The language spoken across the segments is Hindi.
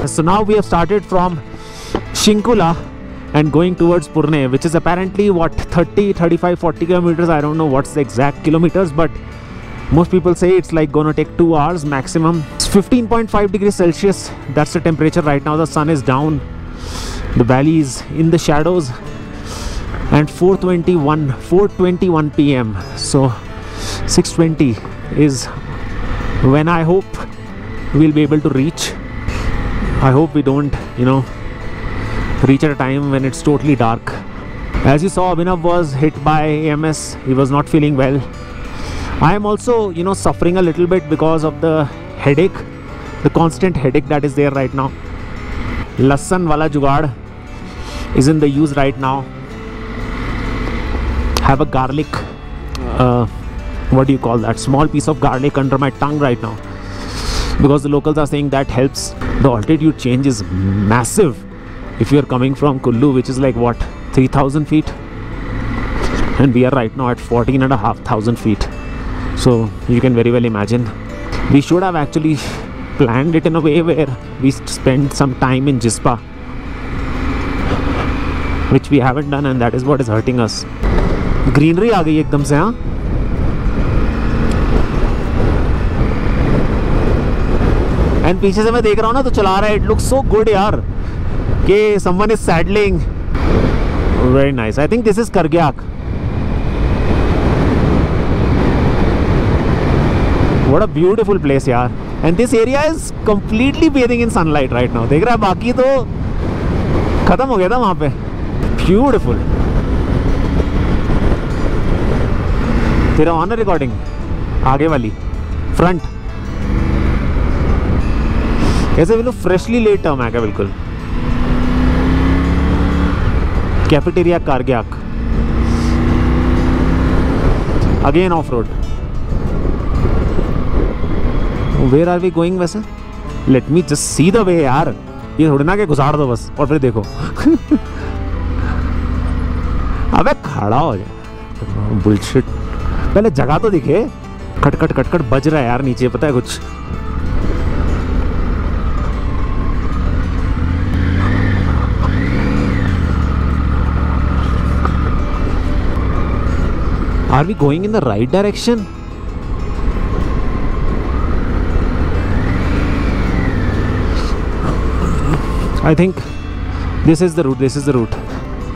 So now we have started from Shinkula and going towards Purne, which is apparently what, 30, 35, 40 kilometers. I don't know what's the exact kilometers, but most people say it's like gonna take 2 hours maximum. It's 15.5 degrees Celsius. That's the temperature right now. The sun is down, the valley is in the shadows, and 4:21 p.m. So 6:20 is when I hope we'll be able to reach. I hope we don't, reach at a time when it's totally dark. As you saw, Abhinav was hit by AMS. He was not feeling well. I am also, suffering a little bit because of the headache, the constant headache that is there right now. Lassan wala jugaad is in the use right now. Have a garlic, what do you call that, small piece of garlic under my tongue right now, because the locals are saying that helps. The altitude change is massive if you are coming from Kullu, which is like what, 3,000 feet, and we are right now at 14,500 feet. So you can very well imagine. We should have actually planned it in a way where we spend some time in Jispa, which we haven't done, and that is what is hurting us. Greenery आ गई एकदम से, हाँ। एंड पीछे से मैं देख रहा हूँ ना, तो चला रहा है, इट लुक्स सो गुड यार, कि someone is saddling. Very nice. I think this is Kargyak. What a beautiful place यार. And this area is completely bathing in sunlight right now. देख रहा है, बाकी तो खत्म हो गया था वहाँ पे. ब्यूटीफुल. तेरा ऑन है रिकॉर्डिंग? आगे वाली फ्रंट. ऐसे बिल्कुल फ्रेशली लेट टर्म है क्या? बिल्कुल. Cafeteria Kargyak. Again off road. Where are we going वैसे? Let me just see the way यार. ये थोड़ी ना कि गुजार दो बस और फिर देखो. अबे खड़ा हो जाए. बुलशिट. पहले जगह तो दिखे. खटखट खटखट बज रहा है यार नीचे, पता है कुछ? Are we going in the right direction? I think this is the route. This is the route.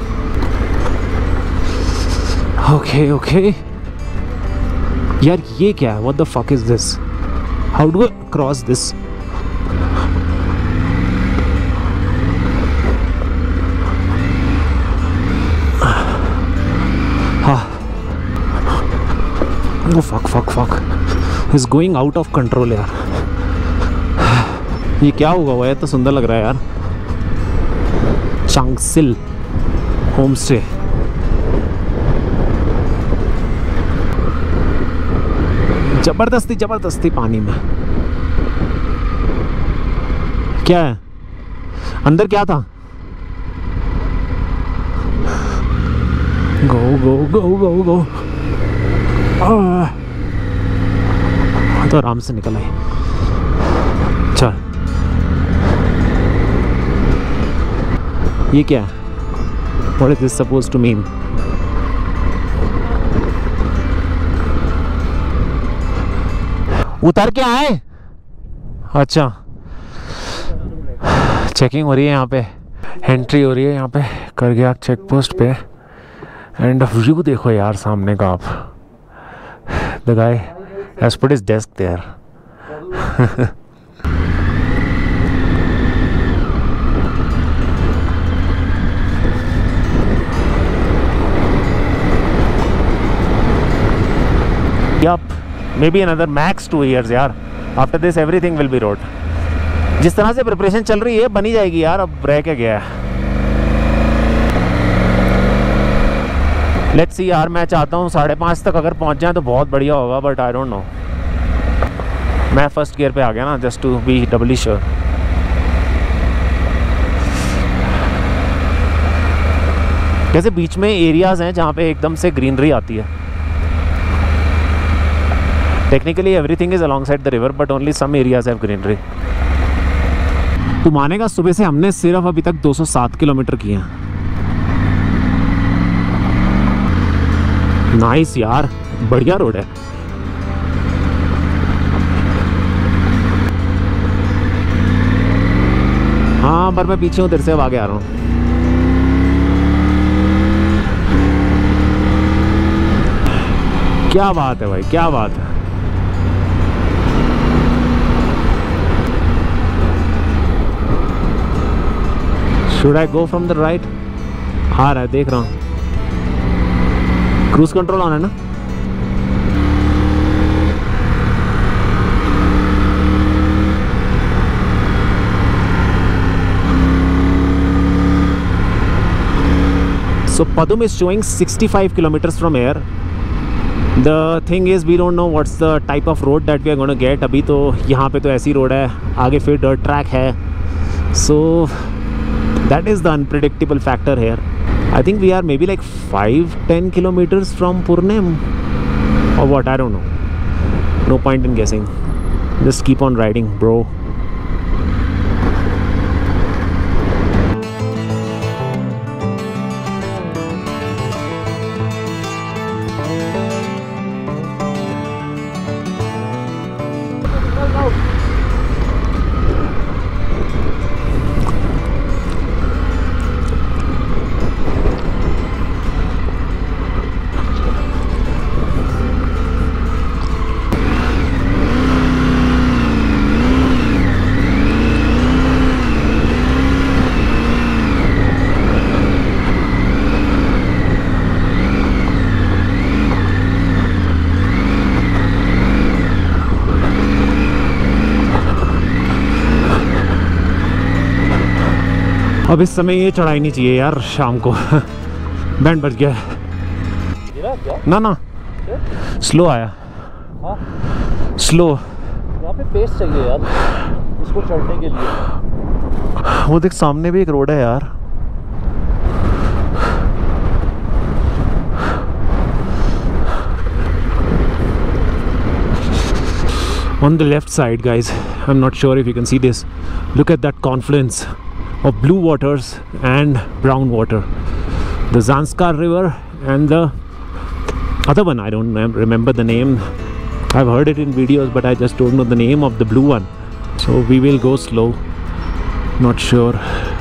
Okay, okay. यार ये क्या है? What the fuck is this? How do I cross this? Oh fuck. It's going out of control यार. ये क्या होगा? वो तो सुंदर लग रहा है यार. Changsil home stay. जबरदस्ती पानी में. क्या है अंदर? क्या था? गो. तो आराम से निकल आए. चल. ये क्या है? What is this supposed to mean? उतर के आए. अच्छा, चेकिंग हो रही है यहाँ पे. एंट्री हो रही है यहाँ पे करग्याक चेक पोस्ट पे. एंड व्यू देखो यार सामने का आप. The guy has put his desk there. Yup, maybe another max 2 years यार. After this everything will be road. जिस तरह से प्रिपरेशन चल रही है बनी जाएगी यार. अब रह के गया है. लेट्स सी यार. मैं चाहता हूँ 5:30 तक अगर पहुँच जाए तो बहुत बढ़िया होगा, बट आई डोंट नो. मैं फर्स्ट गियर पे आ गया ना, just to be doubly sure. जैसे बीच में एरियाज हैं जहाँ पे एकदम से ग्रीनरी आती है. Technically everything is alongside the river, but only some areas have greenery. तू मानेगा सुबह से हमने सिर्फ अभी तक 207 किलोमीटर किए हैं। नाइस यार, बढ़िया रोड है। हाँ पर मैं पीछे हूँ तेरे से, अब आगे आ रहा हूँ। क्या बात है भाई, क्या बात है। Should I go from the right? आ रहा है, देख रहा हूँ। क्रूज कंट्रोल ऑन है ना? So Padum is showing 65 kilometers from here. The thing is we don't know what's the type of road that we are going to get. अभी तो यहाँ पे तो ऐसी रोड है, आगे फिर dirt track है. So that is the unpredictable factor here. I think we are maybe like 5-10 kilometers from Purne or what, I don't know. No point in guessing. Just keep on riding, bro. अब इस समय ये चढ़ाई नहीं चाहिए यार शाम को। बैंड बज गया ना ना, स्लो आया। हाँ? स्लो यहाँ पे पेस चाहिए यार इसको चढ़ने के लिए। वो देख सामने भी एक रोड है यार। On the left side guys, I'm not sure if you can see this, look at that confluence of blue waters and brown water, the Zanskar river and the other one, I don't remember the name. I've heard it in videos but I just don't know the name of the blue one. So we will go slow, not sure.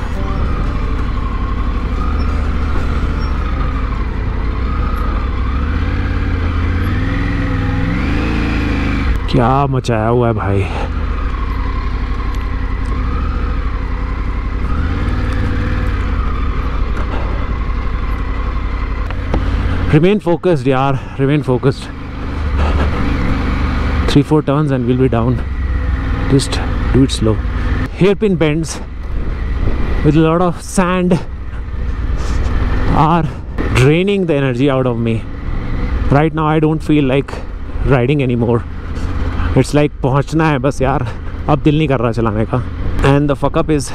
क्या मचाया हुआ है भाई। Remain focused yaar, remain focused. 3-4 turns and we'll be down. Just do it slow. Hairpin bends with a lot of sand are draining the energy out of me. Right now I don't feel like riding anymore. It's like पहुंचना है बस यार, अब दिल नहीं कर रहा चलाने का. And the fuck up is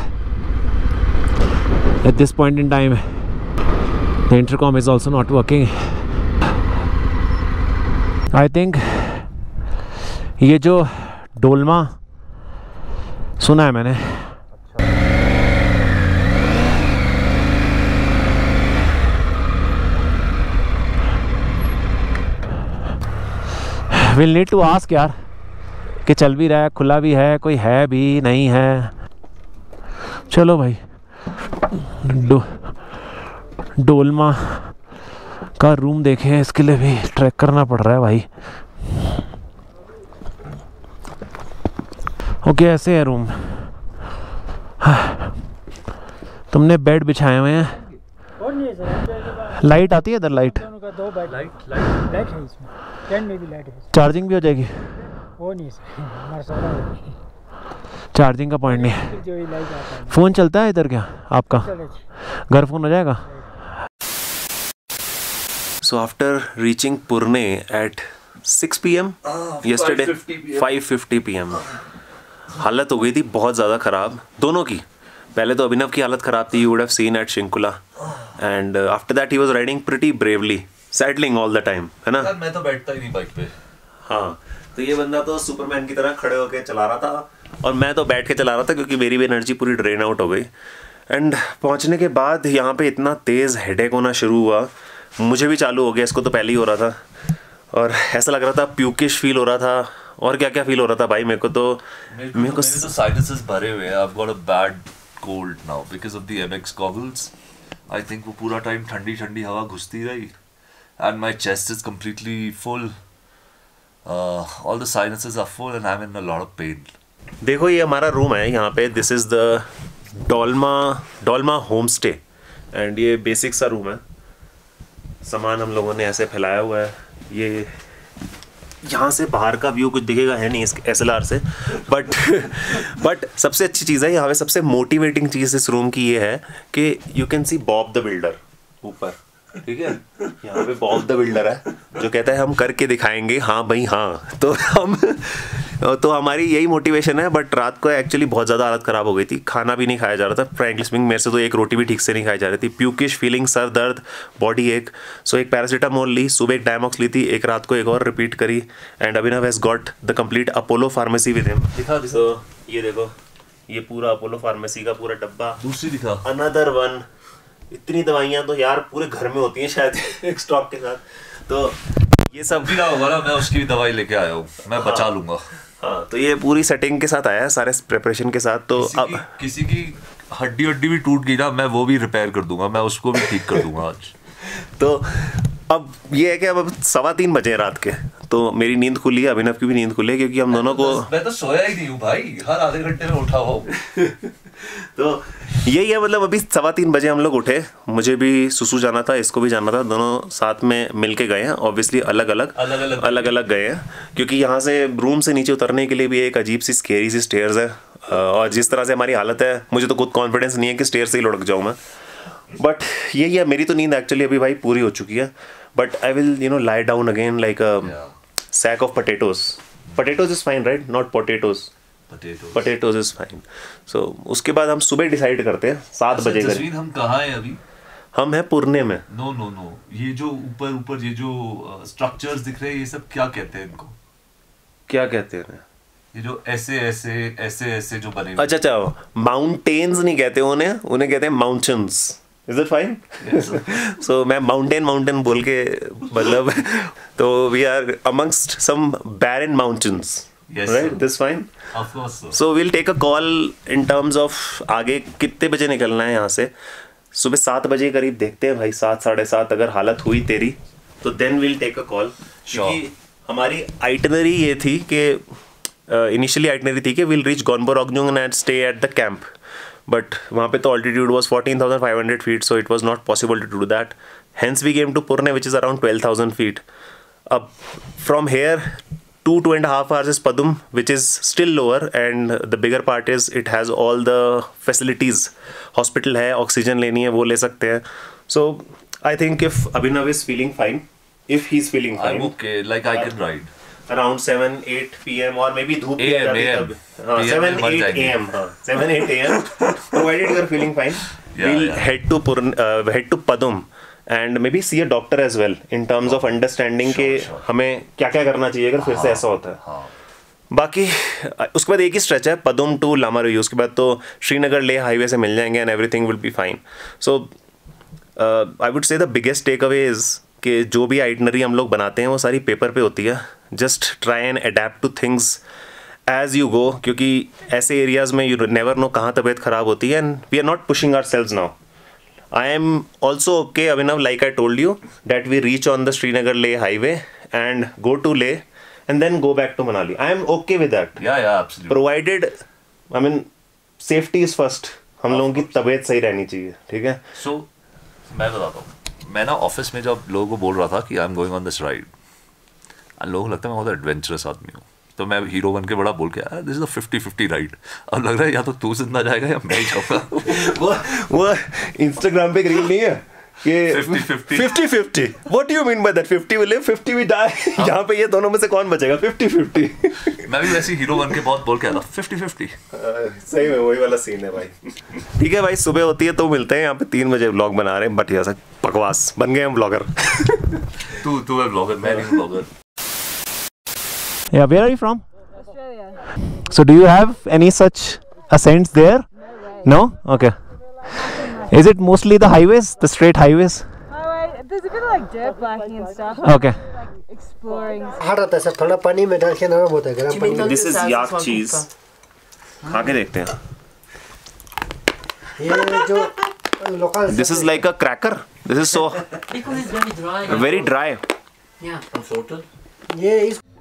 at this point in time the intercom is also not working. I think ये जो डोलमा सुना है मैंने, we'll need to ask यार कि चल भी रहा है, खुला भी है, कोई है भी नहीं है. चलो भाई, डोलमा का रूम देखे, इसके लिए भी ट्रैक करना पड़ रहा है भाई. ओके ऐसे है रूम. तुमने बेड बिछाए हुए हैं. लाइट आती है इधर? लाइट लाइट है इसमें, टेंट में भी लाइट है. चार्जिंग भी हो जाएगी? वो नहीं सर, हमारा सोलर चार्जिंग का पॉइंट नहीं है. जो लाइट आता है. फ़ोन चलता है इधर क्या आपका? घर फ़ोन हो जाएगा? So after reaching Purne at 6 PM yesterday, 5:50 PM, हालत हो गई थी बहुत ज़्यादा ख़राब दोनों की. पहले तो अभिनव की हालत ख़राब थी, you would have seen at Shinkula, and after that he was riding pretty bravely, settling all the time, है ना? मैं तो बैठता ही नहीं बाइक पे. हाँ, तो ये बंदा तो सुपरमैन की तरह खड़े होके चला रहा था और मैं तो बैठ के चला रहा था क्योंकि मेरी भी एनर्जी पूरी ड्रेन आउट हो गई। एंड पहुंचने के बाद यहाँ पे इतना तेज़ हेडेक होना शुरू हुआ, मुझे भी चालू हो गया, इसको तो पहले ही हो रहा था, और ऐसा लग रहा था, प्यूकिश फील हो रहा था, और क्या क्या फील हो रहा था भाई। मेरे को तो साइनसेस भरे हुए हैं। I've got a bad cold now because of the MX goggles. I think वो पूरा टाइम ठंडी ठंडी हवा घुसती रही, and my chest is completely full. All the sinuses are full and I'm in a lot of pain. देखो ये हमारा रूम है यहाँ पे, this is the Dolma home stay, and ये बेसिक सा रूम है। सामान हम लोगों ने ऐसे फैलाया हुआ है। ये यहाँ से बाहर का व्यू कुछ दिखेगा है नहीं इस SLR से, बट सबसे अच्छी चीज़ है यहाँ पे, सबसे मोटिवेटिंग चीज़ इस रूम की ये है कि you can see Bob the builder ऊपर, ठीक है। यहाँ पे बॉब द बिल्डर है जो कहता है हम करके दिखाएंगे, हाँ भाई हाँ। तो हमारी यही मोटिवेशन है। बट रात को एक्चुअली बहुत ज़्यादा हालत ख़राब हो गई थी, खाना भी नहीं खाया जा रहा था, फ्रैंकली स्पीकिंग मेरे से तो एक रोटी भी ठीक से नहीं खाई जा रही थी, प्यूकिश फीलिंग, सर दर्द, बॉडी एक। सो एक पैरासीटामोल ली, सुबह एक डायमॉक्स ली थी, एक रात को एक और रिपीट करी, and Abhinav has got the complete Apollo pharmacy with him. दिखा ये देखो, ये पूरा अपोलो फार्मेसी का पूरा डब्बा। दूसरी दिखा, अनदर वन। इतनी दवाइयाँ तो यार पूरे घर में होती हैं शायद एक स्टॉक के साथ। तो ये सब भी होगा ना, मैं उसकी भी दवाई लेके आया हूँ, मैं बचा लूंगा। हाँ, तो ये पूरी सेटिंग के साथ आया है, सारे प्रिपरेशन के साथ। तो अब किसी की हड्डी भी टूट गई ना, मैं वो भी रिपेयर कर दूंगा, मैं उसको भी ठीक कर दूंगा आज। तो अब ये है कि अब 3:15 बजे रात के, तो मेरी नींद खुली है, अभिनव की भी नींद खुली है, क्योंकि हम दोनों को, मैं तो सोया ही नहीं हूँ भाई, हर आधे घंटे में उठा हुआ। तो यही है, मतलब अभी 3:15 बजे हम लोग उठे, मुझे भी सुसु जाना था, इसको भी जाना था, दोनों साथ में मिल के गए हैं। ऑब्वियसली अलग अलग गए हैं, क्योंकि यहाँ से रूम से नीचे उतरने के लिए भी एक अजीब सी स्केरी सी स्टेयर्स है, और जिस तरह से हमारी हालत है, मुझे तो खुद कॉन्फिडेंस नहीं है कि स्टेयर से ही लुढ़क जाऊँ मैं। बट यही है, मेरी तो नींद एक्चुअली अभी भाई पूरी हो चुकी है, but I will lie down again like a sack of potatoes is fine right, not potatoes is fine. So उसके बाद हम सुबह डिसाइड करते हैं 7 बजे का। हम कहाँ हैं अभी? हम हैं पुरने में। नो, ये जो ऊपर ये जो स्ट्रक्चर्स दिख रहे हैं, ये सब क्या कहते हैं इनको? क्या कहते हैं? ये जो ऐसे जो बने। अच्छा, माउंटेन्स नहीं कहते उन्हें कहते हैं mountains. Is it fine? Yes, so मैं mountain बोल के मतलब, तो we are amongst some barren mountains. Yes, right? sir. This fine? Of course, sir. So we'll take a call in terms of आगे कितने बजे निकलना है यहाँ से। सुबह 7 बजे करीब देखते हैं भाई, 7 साढ़े 7 अगर हालत हुई तेरी तो then we'll take a call। क्योंकि हमारी आइटनरी ये थी कि इनिशियली आइटनरी थी कि we'll reach Gonborognyung and stay at the camp। But वहाँ पे तो altitude was 14,500 feet, so it was not possible to do that. Hence we came to Purne, which is around 12,000 feet. Up from here, 2.5 hours is Padum, which is still lower, and the bigger part is it has all the facilities. Hospital है, oxygen लेनी है वो ले सकते हैं. So I think if Abhinav is feeling fine, if he's feeling fine, I'm okay, like I can ride. Around 7-8 PM or maybe धूप भी आ जाती है तब। 7-8 AM, 7-8 AM, provided you're feeling fine, we'll head to Padum and maybe see a doctor as well in terms of understanding कि हमें क्या क्या करना चाहिए अगर फिर से ऐसा होता है। बाकी उसके बाद एक ही स्ट्रेच है पदुम टू लामारुई, उसके बाद तो श्रीनगर ले हाईवे से मिल जाएंगे and everything will be fine. So I would say the biggest takeaway is कि जो भी आइटनरी हम लोग बनाते हैं वो सारी पेपर पे होती है। Just try and adapt to things as you go, क्योंकि ऐसे एरियाज़ में यू नेवर नो कहाँ तबीयत ख़राब होती है, and we are not pushing ourselves now. I am also okay Abhinav, like I told you that we reach on the Srinagar Leh highway and go to Leh and then go back to Manali. I am okay with that, provided I mean safety is first. हम लोगों की तबीयत सही रहनी चाहिए, ठीक है। सो मैं बताता हूँ, मैं ना ऑफिस में जब लोगों को बोल रहा था कि I am going on this ride, लोगों को लगता है मैं बहुत एडवेंचरस आदमी हूँ, तो मैं हीरो बन के बड़ा बोल के आया दिस इज अ 50-50 राइड। अब लग रहा है या तो तू जिंदा जाएगा या मैं ही जाऊँगा। वो इंस्टाग्राम पे एक रील नहीं है कि 50-50 what do you mean by that? 50 will live, 50 will die. यहाँ पे ये दोनों में से कौन बचेगा? 50-50। मैं भी वैसे हीरो बन के बहुत बोल के आया था 50-50। सही में वही वाला सीन है भाई। ठीक है भाई, सुबह होती है तो मिलते हैं यहाँ पे। 3 बजे व्लॉग बना रहे हैं, बट ऐसा बकवास बन गए हम ब्लॉगर। तू है ब्लॉगर, मैं नहीं blogger. Yeah, where are you from? Australia. So do you have any such ascents there? No? Okay. Is it mostly the highways, the straight highways? There's a bit of like dirt biking and stuff. Okay. Like exploring. थोड़ा पानी में डाल के ना बहुत है गर्म पानी। This is yak cheese. खा के देखते हैं. ये जो local. This is like a cracker. This is so Because it's very dry. very dry. Yeah, from Sortel. ये इस